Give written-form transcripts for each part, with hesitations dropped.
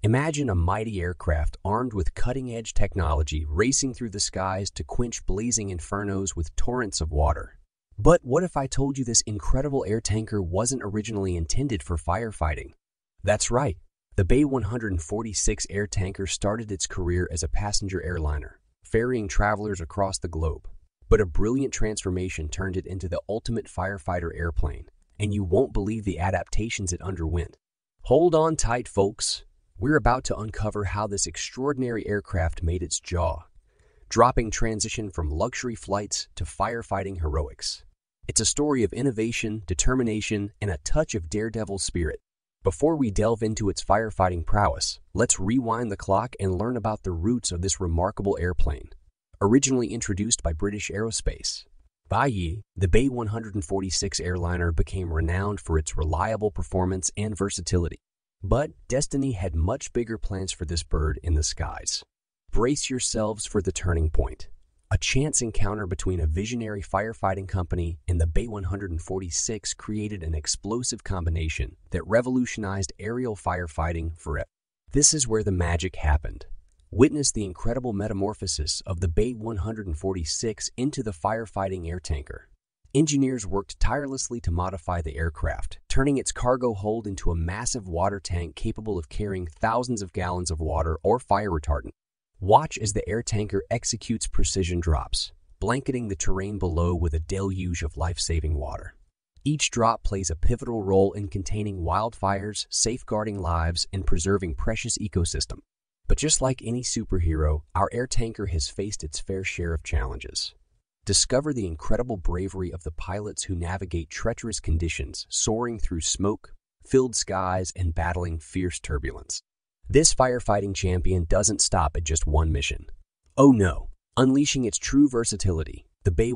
Imagine a mighty aircraft armed with cutting-edge technology racing through the skies to quench blazing infernos with torrents of water. But what if I told you this incredible air tanker wasn't originally intended for firefighting? That's right. The Bay 146 air tanker started its career as a passenger airliner, ferrying travelers across the globe. But a brilliant transformation turned it into the ultimate firefighter airplane, and you won't believe the adaptations it underwent. Hold on tight, folks. We're about to uncover how this extraordinary aircraft made its jaw-dropping transition from luxury flights to firefighting heroics. It's a story of innovation, determination, and a touch of daredevil spirit. Before we delve into its firefighting prowess, let's rewind the clock and learn about the roots of this remarkable airplane. Originally introduced by British Aerospace, the Bay 146 airliner became renowned for its reliable performance and versatility. But destiny had much bigger plans for this bird in the skies. Brace yourselves for the turning point. A chance encounter between a visionary firefighting company and the Bay 146 created an explosive combination that revolutionized aerial firefighting forever. This is where the magic happened. Witness the incredible metamorphosis of the Bay 146 into the firefighting air tanker. Engineers worked tirelessly to modify the aircraft, turning its cargo hold into a massive water tank capable of carrying thousands of gallons of water or fire retardant. Watch as the air tanker executes precision drops, blanketing the terrain below with a deluge of life-saving water. Each drop plays a pivotal role in containing wildfires, safeguarding lives, and preserving precious ecosystem. But just like any superhero, our air tanker has faced its fair share of challenges. Discover the incredible bravery of the pilots who navigate treacherous conditions, soaring through smoke-filled skies and battling fierce turbulence. This firefighting champion doesn't stop at just one mission. Oh no! Unleashing its true versatility, the Bay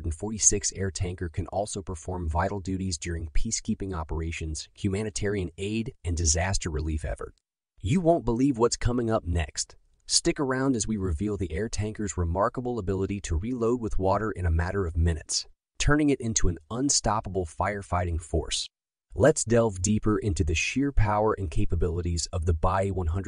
146 air tanker can also perform vital duties during peacekeeping operations, humanitarian aid, and disaster relief efforts. You won't believe what's coming up next. Stick around as we reveal the air tanker's remarkable ability to reload with water in a matter of minutes, turning it into an unstoppable firefighting force. Let's delve deeper into the sheer power and capabilities of the Bay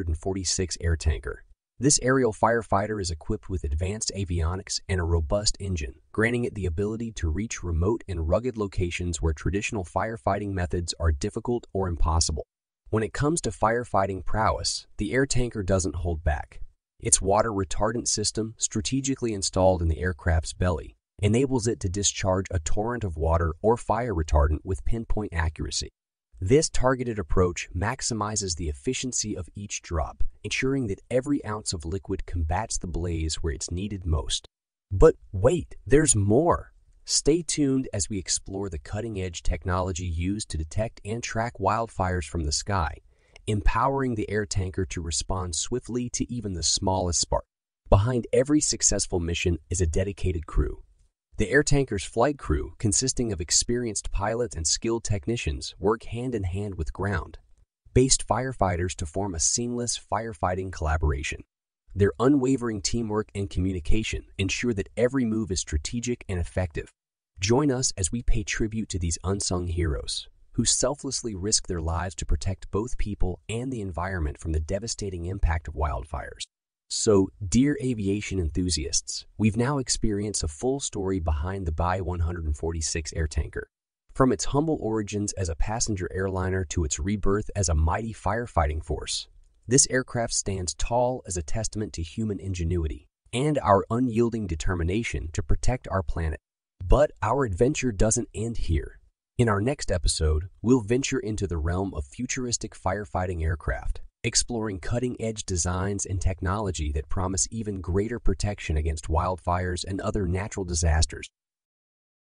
146 air tanker. This aerial firefighter is equipped with advanced avionics and a robust engine, granting it the ability to reach remote and rugged locations where traditional firefighting methods are difficult or impossible. When it comes to firefighting prowess, the air tanker doesn't hold back. Its water retardant system, strategically installed in the aircraft's belly, enables it to discharge a torrent of water or fire retardant with pinpoint accuracy. This targeted approach maximizes the efficiency of each drop, ensuring that every ounce of liquid combats the blaze where it's needed most. But wait, there's more! Stay tuned as we explore the cutting-edge technology used to detect and track wildfires from the sky, empowering the air tanker to respond swiftly to even the smallest spark. Behind every successful mission is a dedicated crew. The air tanker's flight crew, consisting of experienced pilots and skilled technicians, work hand-in-hand with ground-based firefighters to form a seamless firefighting collaboration. Their unwavering teamwork and communication ensure that every move is strategic and effective. Join us as we pay tribute to these unsung heroes, who selflessly risk their lives to protect both people and the environment from the devastating impact of wildfires. So, dear aviation enthusiasts, we've now experienced a full story behind the Bay 146 air tanker. From its humble origins as a passenger airliner to its rebirth as a mighty firefighting force, this aircraft stands tall as a testament to human ingenuity and our unyielding determination to protect our planet. But our adventure doesn't end here. In our next episode, we'll venture into the realm of futuristic firefighting aircraft, exploring cutting-edge designs and technology that promise even greater protection against wildfires and other natural disasters.